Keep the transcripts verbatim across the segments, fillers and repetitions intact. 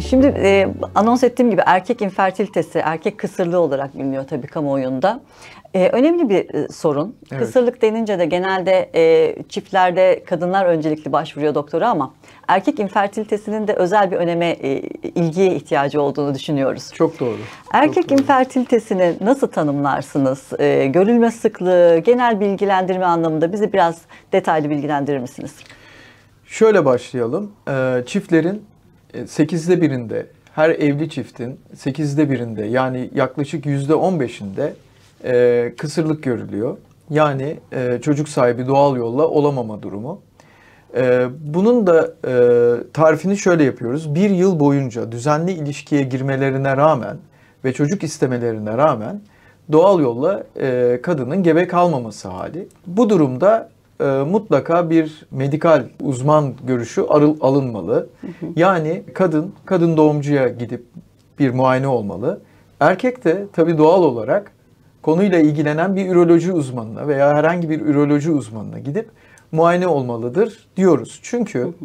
Şimdi e, anons ettiğim gibi erkek infertilitesi, erkek kısırlığı olarak biliniyor tabii kamuoyunda. E, önemli bir e, sorun. Evet. Kısırlık denince de genelde e, çiftlerde kadınlar öncelikli başvuruyor doktora ama erkek infertilitesinin de özel bir öneme, e, ilgiye ihtiyacı olduğunu düşünüyoruz. Çok doğru. Erkek Çok doğru. infertilitesini nasıl tanımlarsınız? E, görülme sıklığı, genel bilgilendirme anlamında bizi biraz detaylı bilgilendirir misiniz? Şöyle başlayalım. Ee, çiftlerin sekizde birinde, her evli çiftin sekizde birinde yani yaklaşık yüzde on beşinde e, kısırlık görülüyor. Yani e, çocuk sahibi doğal yolla olamama durumu. E, bunun da e, tarifini şöyle yapıyoruz. Bir yıl boyunca düzenli ilişkiye girmelerine rağmen ve çocuk istemelerine rağmen doğal yolla e, kadının gebe kalmaması hali. Bu durumda e, mutlaka bir medikal uzman görüşü arıl, alınmalı. Hı hı. Yani kadın, kadın doğumcuya gidip bir muayene olmalı. Erkek de tabii doğal olarak konuyla ilgilenen bir üroloji uzmanına veya herhangi bir üroloji uzmanına gidip muayene olmalıdır diyoruz. Çünkü hı hı.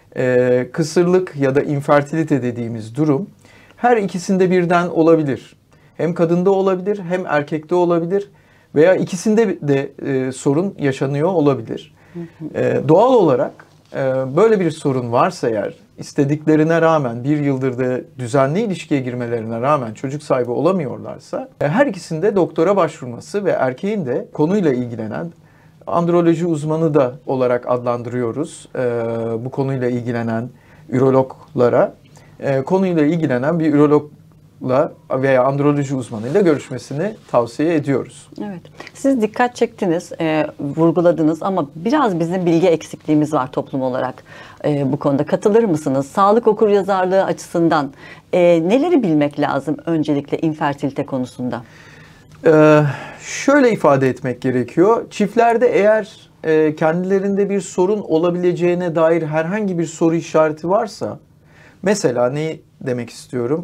E, kısırlık ya da infertilite dediğimiz durum her ikisinde birden olabilir. Hem kadında olabilir hem erkekte olabilir veya ikisinde de e, sorun yaşanıyor olabilir. Hı hı. E, doğal olarak e, böyle bir sorun varsa eğer istediklerine rağmen bir yıldır da düzenli ilişkiye girmelerine rağmen çocuk sahibi olamıyorlarsa e, her ikisinde doktora başvurması ve erkeğin de konuyla ilgilenen androloji uzmanı da olarak adlandırıyoruz e, bu konuyla ilgilenen ürologlara e, konuyla ilgilenen bir ürolog veya androloji uzmanıyla görüşmesini tavsiye ediyoruz. Evet. Siz dikkat çektiniz, e, vurguladınız ama biraz bizim bilgi eksikliğimiz var toplum olarak e, bu konuda. Katılır mısınız? Sağlık okuryazarlığı açısından e, neleri bilmek lazım öncelikle infertilite konusunda? Ee, şöyle ifade etmek gerekiyor. Çiftlerde eğer e, kendilerinde bir sorun olabileceğine dair herhangi bir soru işareti varsa, mesela ne demek istiyorum?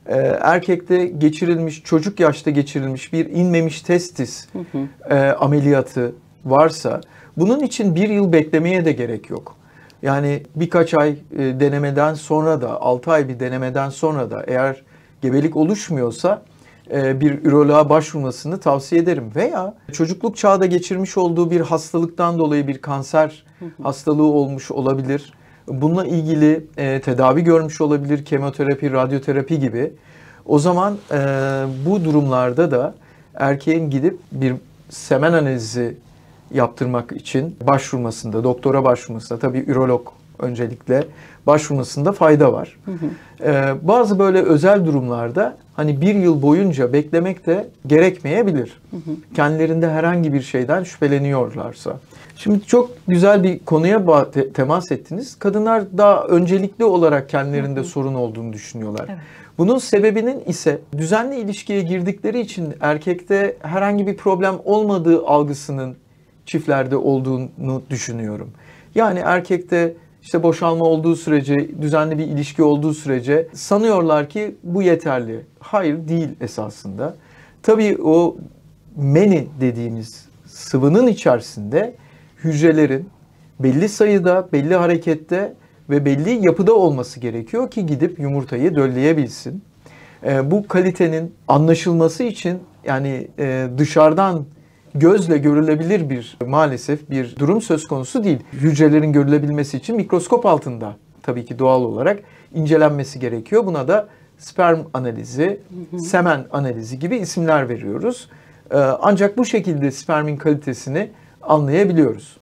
Erkekte geçirilmiş, çocuk yaşta geçirilmiş bir inmemiş testis hı hı. E, ameliyatı varsa bunun için bir yıl beklemeye de gerek yok. Yani birkaç ay e, denemeden sonra da, altı ay bir denemeden sonra da eğer gebelik oluşmuyorsa e, bir üroloğa başvurmasını tavsiye ederim. Veya çocukluk çağda geçirmiş olduğu bir hastalıktan dolayı bir kanser hı hı. hastalığı olmuş olabilir. Bununla ilgili e, tedavi görmüş olabilir, kemoterapi, radyoterapi gibi. O zaman e, bu durumlarda da erkeğin gidip bir semen analizi yaptırmak için başvurmasında, doktora başvurmasında, tabii ürolog öncelikle başvurmasında fayda var. Hı hı. E, bazı böyle özel durumlarda hani bir yıl boyunca beklemek de gerekmeyebilir. Hı hı. Kendilerinde herhangi bir şeyden şüpheleniyorlarsa. Şimdi çok güzel bir konuya temas ettiniz. Kadınlar daha öncelikli olarak kendilerinde hı hı. sorun olduğunu düşünüyorlar. Evet. Bunun sebebinin ise düzenli ilişkiye girdikleri için erkekte herhangi bir problem olmadığı algısının çiftlerde olduğunu düşünüyorum. Yani erkekte işte boşalma olduğu sürece, düzenli bir ilişki olduğu sürece sanıyorlar ki bu yeterli. Hayır, değil esasında. Tabii o meni dediğimiz sıvının içerisinde hücrelerin belli sayıda, belli harekette ve belli yapıda olması gerekiyor ki gidip yumurtayı dölleyebilsin. E, bu kalitenin anlaşılması için yani e, dışarıdan gözle görülebilir bir maalesef bir durum söz konusu değil. Hücrelerin görülebilmesi için mikroskop altında tabii ki doğal olarak incelenmesi gerekiyor. Buna da sperm analizi, hı hı. semen analizi gibi isimler veriyoruz. E, ancak bu şekilde spermin kalitesini anlayabiliyoruz.